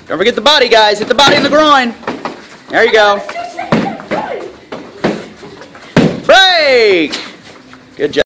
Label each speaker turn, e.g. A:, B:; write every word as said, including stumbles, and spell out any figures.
A: Don't forget the body, guys. Hit the body in the groin. There you go. Break. Good job.